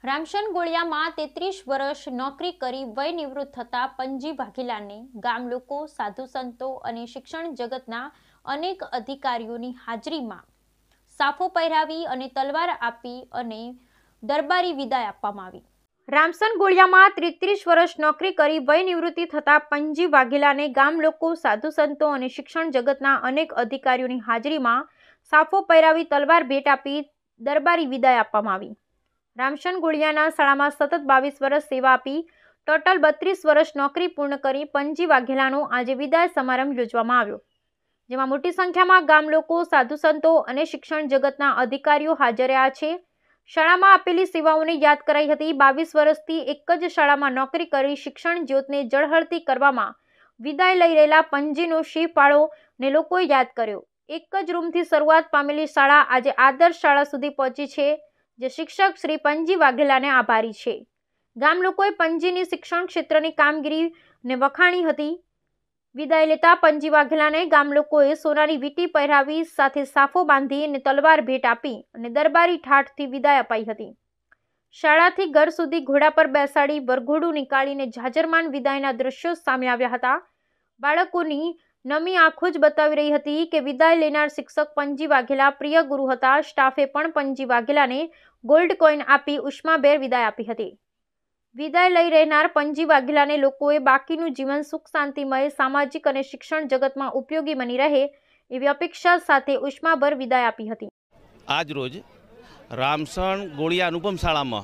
રામશન ગોળિયામાં 33 વર્ષ નોકરી કરી વય નિવૃત્ત થતા પંજી વાઘેલાને ગામ લોકો, સાધુ સંતો અને શિક્ષણ જગતના અનેક અધિકારીઓની હાજરીમાં સાફો પહેરાવી અને તલવાર આપી અને દરબારી વિદાય આપવામાં આવી। રામસન ગોળિયામાં 33 વર્ષ નોકરી કરી વય નિવૃત્તિ થતા પંજી વાઘેલાને ગામ લોકો, સાધુ સંતો અને શિક્ષણ જગતના અનેક અધિકારીઓની હાજરીમાં સાફો પહેરાવી તલવાર ભેટ આપી દરબારી વિદાય આપવામાં આવી। રામશન ગોળિયાના શાળામાં સતત 22 વર્ષ સેવા આપી ટોટલ 32 વર્ષ નોકરી પૂર્ણ કરી પંજી વાઘેલાનો આજે વિદાય સમારંભ યોજવામાં આવ્યો, જેમાં મોટી સંખ્યામાં ગામ લોકો, સાધુ સંતો અને શિક્ષણ જગતના અધિકારીઓ હાજર રહ્યા છે। શાળામાં આપેલી સેવાઓને યાદ કરાઈ હતી। 22 વર્ષથી એક જ શાળામાં નોકરી કરી શિક્ષણ જ્યોતને ઝળહળતી કરવામાં વિદાય લઈ રહેલા પંજીનો શિવ ફાળો ને લોકોએ યાદ કર્યો। એક જ રૂમથી શરૂઆત પામેલી શાળા આજે આદર્શ શાળા સુધી પહોંચી છે, જે શિક્ષક શ્રી પંજી વાઘેલાને આભારી છે। ગામ લોકોએ પંજીની શિક્ષણ ક્ષેત્રની કામગીરીને વખાણી હતી। વિદાય લેતા પંજી વાઘેલાને ગામ લોકોએ સોનાની વીંટી પહેરાવી સાથે સાફો બાંધી અને તલવાર ભેટ આપી અને દરબારી ઠાઠથી વિદાય અપાઈ હતી। શાળાથી ઘર સુધી ઘોડા પર બેસાડી વરઘોડું નીકાળીને જાજરમાન વિદાયના દ્રશ્યો સામે આવ્યા હતા। બાળકોની નમી આંખો જ બતાવી રહી હતી કે વિદાય લેનાર શિક્ષક પંજી વાઘેલા પ્રિય ગુરુ હતા। સ્ટાફે પણ પંજી વાઘેલાને ગોલ્ડ કોઈન આપી ઉષ્માભેર વિદાય આપી હતી। વિદાય લઈ રહેનાર પંજી વાઘેલાને લોકોએ બાકીનું જીવન સુખ શાંતિમય, સામાજિક અને શિક્ષણ જગતમાં ઉપયોગી બની રહે એવી અપેક્ષા સાથે ઉષ્માભર વિદાય આપી હતી। આજ રોજ રામસણ ગોળિયા અનુપમ શાળામાં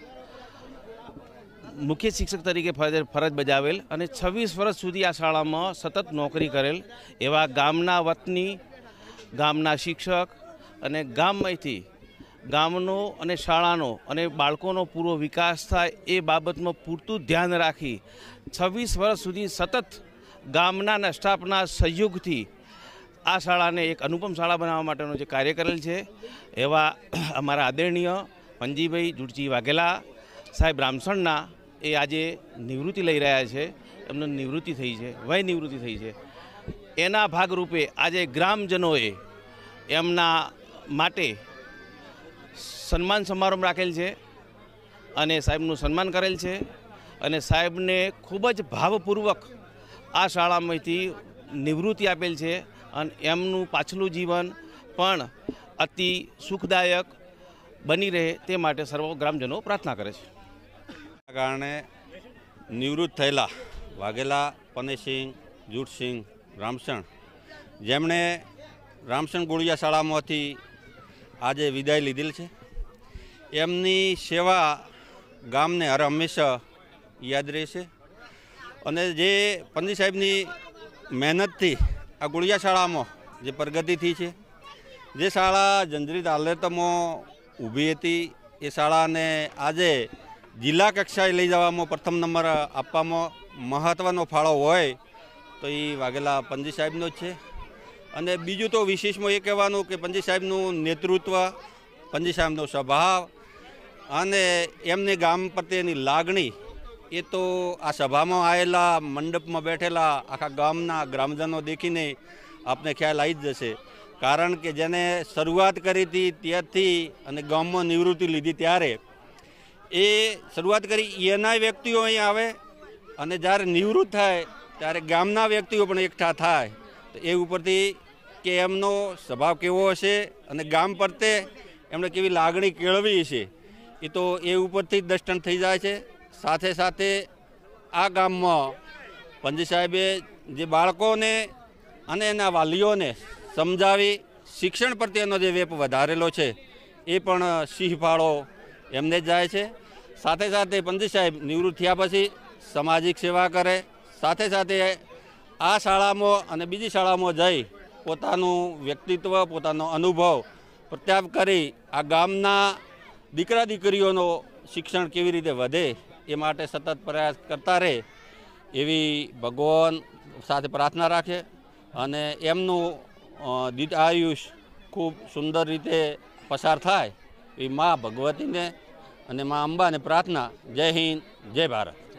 મુખ્ય શિક્ષક તરીકે ફરજ બજાવેલ અને 26 વર્ષ સુધી આ શાળામાં સતત નોકરી કરેલ એવા ગામના વતની, ગામના શિક્ષક અને ગામમાંથી ગામનો અને શાળાનો અને બાળકોનો પૂરો વિકાસ થાય એ બાબતમાં પૂરતું ધ્યાન રાખી 26 વર્ષ સુધી સતત ગામના સ્ટાફના સહયોગથી આ શાળાને એક અનુપમ શાળા બનાવવા માટેનો જે કાર્ય કરેલ છે એવા અમારા આદરણીય પંજીભાઈ જુડજી વાઘેલા સાહેબ રામસણના એ આજે નિવૃત્તિ લઈ રહ્યા છે। એમને નિવૃત્તિ થઈ છે, વય નિવૃત્તિ થઈ છે। એના ભાગરૂપે આજે ગ્રામજનોએ એમના માટે સન્માન સમારંભ રાખેલ છે અને સાહેબનું સન્માન કરેલ છે અને સાહેબને ખૂબ જ ભાવપૂર્વક આ શાળામાંથી નિવૃત્તિ આપેલ છે અને એમનું પાછલું જીવન પણ અતિ સુખદાયક બની રહે તે માટે સર્વ ગ્રામજનો પ્રાર્થના કરે છે। કારણે નિવૃત્ત થયેલા વાઘેલા પનેસિંહ જુડસિંહ રામસણ, જેમણે રામસણ ગોળિયા શાળામાંથી આજે વિદાય લીધેલ છે, એમની સેવા ગામને હર હંમેશા યાદ રહેશે અને જે પંજી સાહેબની મહેનતથી આ ગોળિયા શાળામાં જે પ્રગતિ થઈ છે, જે શાળા જંજરીત હાલતમાં ઊભી હતી એ શાળાને આજે જિલ્લા કક્ષાએ લઈ જવામાં પ્રથમ નંબર આપવામાં મહત્ત્વનો ફાળો હોય તો એ વાઘેલા પંજી સાહેબનો જ છે। અને બીજું તો વિશેષમાં એ કહેવાનું કે પંજી સાહેબનું નેતૃત્વ, પંજી સાહેબનો સ્વભાવ અને એમની ગામ પ્રત્યેની લાગણી એ તો આ સભામાં આવેલા, મંડપમાં બેઠેલા આખા ગામના ગ્રામજનો દેખીને આપને ખ્યાલ આવી જ જશે। કારણ કે જેને શરૂઆત કરી હતી ત્યારથી અને ગામમાં નિવૃત્તિ લીધી ત્યારે એ શરૂઆત કરી એના વ્યક્તિઓ અહીં આવે અને જ્યારે નિવૃત્ત થાય ત્યારે ગામના વ્યક્તિઓ પણ એકઠા થાય તો એ ઉપરથી કે એમનો સ્વભાવ કેવો હશે અને ગામ પ્રત્યે એમણે કેવી લાગણી કેળવી હશે એ તો એ ઉપરથી જ દર્શન થઈ જાય છે। સાથે સાથે આ ગામમાં પંજી સાહેબે જે બાળકોને અને એના વાલીઓને સમજાવી શિક્ષણ પ્રત્યેનો જે વેપ વધારેલો છે એ પણ સિંહ ફાળો એમને જ જાય છે। સાથે સાથે પંજી સાહેબ નિવૃત્ત થયા પછી સામાજિક સેવા કરે, સાથે સાથે આ શાળામાં અને બીજી શાળામાં જઈ પોતાનું વ્યક્તિત્વ, પોતાનો અનુભવ પ્રત્યાપ કરી આ ગામના દીકરા દીકરીઓનો શિક્ષણ કેવી રીતે વધે એ માટે સતત પ્રયાસ કરતા રહે એવી ભગવાન સાથે પ્રાર્થના રાખે અને એમનું દીર્ઘ આયુષ ખૂબ સુંદર રીતે પસાર થાય એ મા ભગવતીને અને મા અંબાને પ્રાર્થના। જય હિન્દ, જય ભારત।